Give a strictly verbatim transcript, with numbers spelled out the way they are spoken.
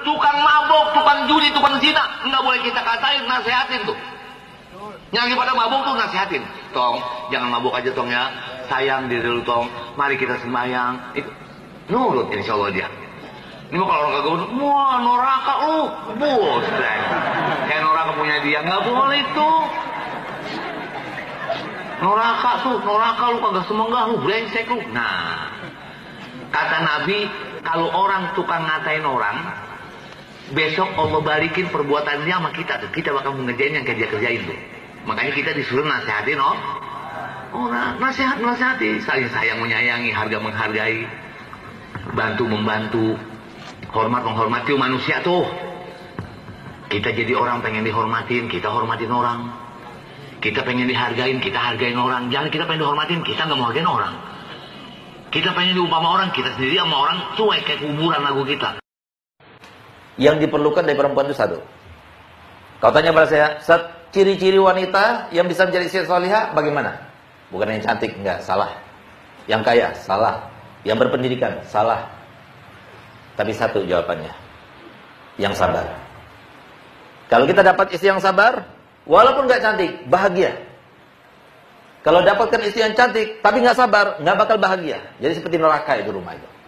tukang mabok, tukang judi, tukang zina, nggak boleh kita katain, nasihatin tuh. Yang lagi pada mabok tuh nasihatin. Tong, jangan mabok aja tong ya. Sayang diri lu tong. Mari kita sembahyang. Itu nurut insya Allah dia. Ini mah kalau orang kagak nurut, wah noraka lu, bos. Kayak noraka punya dia, nggak boleh itu. Noraka tuh, noraka lu kagak semenggah lu, brengsek lu. Nah, kata Nabi, kalau orang tukang ngatain orang, besok Allah balikin perbuatannya sama kita tuh. Kita bakal mengerjain yang kerja kerjain tuh. Makanya kita disuruh nasihatin oh orang, nasihat nasihati, saling sayang menyayangi, harga menghargai, bantu membantu, hormat menghormati manusia tuh. Kita jadi orang pengen dihormatin, kita hormatin orang. Kita pengen dihargain, kita hargain orang. Jangan kita pengen dihormatin, kita nggak mau hargain orang. Kita pengen diumpama orang, kita sendiri sama orang cuek kayak kuburan lagu kita. Yang diperlukan dari perempuan itu satu. Kau tanya pada saya, Ustaz, ciri-ciri wanita yang bisa menjadi istri salihah bagaimana? Bukan yang cantik, enggak, salah. Yang kaya, salah. Yang berpendidikan, salah. Tapi satu jawabannya, yang sabar. Kalau kita dapat istri yang sabar, walaupun enggak cantik, bahagia. Kalau dapatkan istri yang cantik, tapi enggak sabar, enggak bakal bahagia. Jadi seperti neraka itu rumah itu.